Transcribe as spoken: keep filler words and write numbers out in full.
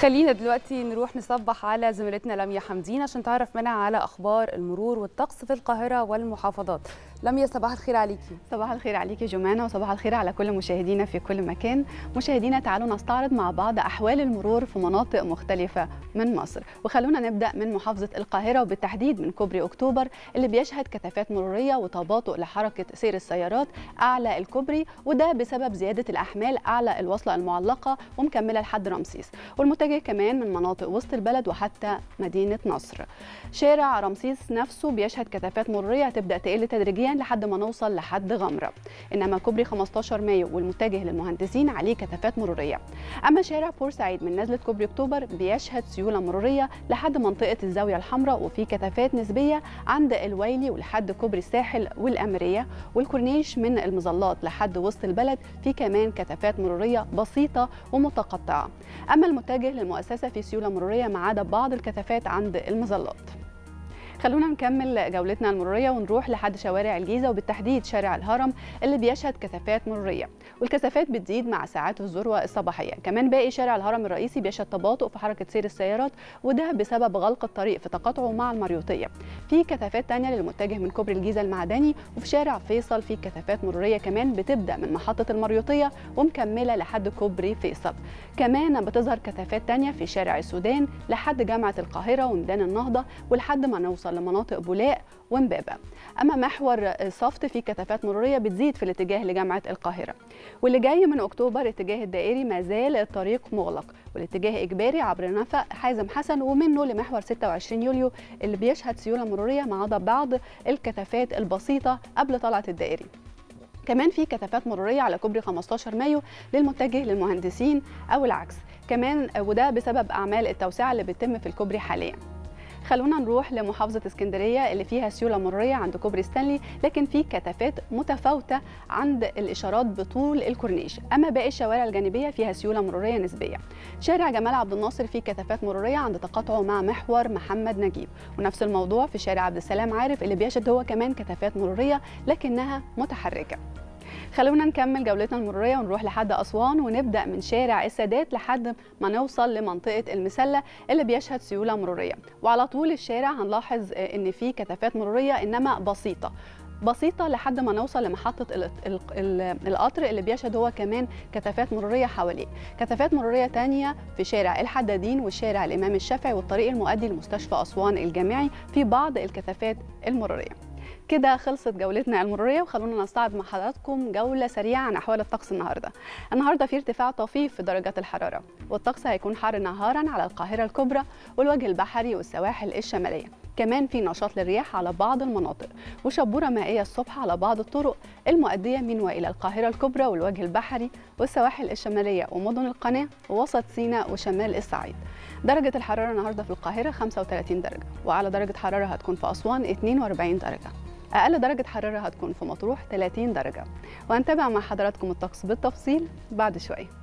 خلينا دلوقتي نروح نصبح على زميلتنا لميا حمدين عشان تعرف منها على اخبار المرور والطقس في القاهره والمحافظات. لميا صباح الخير عليكي. صباح الخير عليكي جمانه، وصباح الخير على كل مشاهدينا في كل مكان. مشاهدينا تعالوا نستعرض مع بعض احوال المرور في مناطق مختلفه من مصر، وخلونا نبدا من محافظه القاهره وبالتحديد من كوبري اكتوبر اللي بيشهد كثافات مروريه وتباطؤ لحركه سير السيارات اعلى الكوبري، وده بسبب زياده الاحمال اعلى الوصله المعلقه ومكمله لحد رمسيس، والمتجه كمان من مناطق وسط البلد وحتى مدينه نصر. شارع رمسيس نفسه بيشهد كثافات مروريه هتبدا تقل تدريجيا لحد ما نوصل لحد غمره، انما كوبري خمستاشر مايو والمتجه للمهندسين عليه كثافات مروريه. اما شارع بورسعيد من نزله كوبري اكتوبر بيشهد سيوله مروريه لحد منطقه الزاويه الحمراء، وفي كثافات نسبيه عند الويلي ولحد كوبري الساحل والاميريه، والكورنيش من المظلات لحد وسط البلد في كمان كثافات مروريه بسيطه ومتقطعه. اما المتجه للمؤسسه في سيوله مروريه ما عدا بعض الكثافات عند المظلات. خلونا نكمل جولتنا المروريه ونروح لحد شوارع الجيزه وبالتحديد شارع الهرم اللي بيشهد كثافات مروريه، والكثافات بتزيد مع ساعات الذروه الصباحيه. كمان باقي شارع الهرم الرئيسي بيشهد تباطؤ في حركه سير السيارات، وده بسبب غلق الطريق في تقاطعه مع المريوطيه. في كثافات ثانيه للمتجه من كوبري الجيزه المعدني، وفي شارع فيصل في كثافات مروريه كمان بتبدا من محطه المريوطيه ومكمله لحد كوبري فيصل. كمان بتظهر كثافات ثانيه في شارع السودان لحد جامعه القاهره وميدان النهضه ولحد ما نوصل لمناطق بولاق وامبابه. اما محور صفت في كثافات مروريه بتزيد في الاتجاه لجامعه القاهره. واللي جاي من اكتوبر اتجاه الدائري ما زال الطريق مغلق، والاتجاه اجباري عبر نفق حازم حسن ومنه لمحور ستة وعشرين يوليو اللي بيشهد سيوله مروريه ما عدا بعض الكثافات البسيطه قبل طلعه الدائري. كمان في كثافات مروريه على كوبري خمستاشر مايو للمتجه للمهندسين او العكس كمان، وده بسبب اعمال التوسعه اللي بتتم في الكوبري حاليا. خلونا نروح لمحافظة اسكندرية اللي فيها سيولة مرورية عند كوبري ستانلي، لكن في كثافات متفاوتة عند الإشارات بطول الكورنيش. أما باقي الشوارع الجانبية فيها سيولة مرورية نسبية. شارع جمال عبد الناصر فيه كثافات مرورية عند تقاطعه مع محور محمد نجيب، ونفس الموضوع في شارع عبد السلام عارف اللي بيشهد هو كمان كثافات مرورية لكنها متحركة. خلونا نكمل جولتنا المروريه ونروح لحد اسوان، ونبدا من شارع السادات لحد ما نوصل لمنطقه المسله اللي بيشهد سيوله مروريه، وعلى طول الشارع هنلاحظ ان في كثافات مروريه انما بسيطه بسيطه لحد ما نوصل لمحطه القطر اللي بيشهد هو كمان كثافات مروريه حواليه. كثافات مروريه ثانيه في شارع الحدادين والشارع الامام الشافعي والطريق المؤدي لمستشفى اسوان الجامعي في بعض الكثافات المروريه. كده خلصت جولتنا المروريه، وخلونا نستعرض مع حضراتكم جوله سريعه عن احوال الطقس النهارده. النهارده في ارتفاع طفيف في درجات الحراره، والطقس هيكون حار نهارا على القاهره الكبرى والوجه البحري والسواحل الشماليه. كمان في نشاط للرياح على بعض المناطق، وشبوره مائيه الصبح على بعض الطرق المؤديه من والى القاهره الكبرى والوجه البحري والسواحل الشماليه ومدن القناه ووسط سيناء وشمال الصعيد. درجه الحراره النهارده في القاهره خمسة وثلاثين درجه، واعلى درجه حراره هتكون في اسوان اتنين وأربعين درجه. أقل درجة حرارة هتكون في مطروح ثلاثين درجة. وهنتابع مع حضراتكم الطقس بالتفصيل بعد شوية.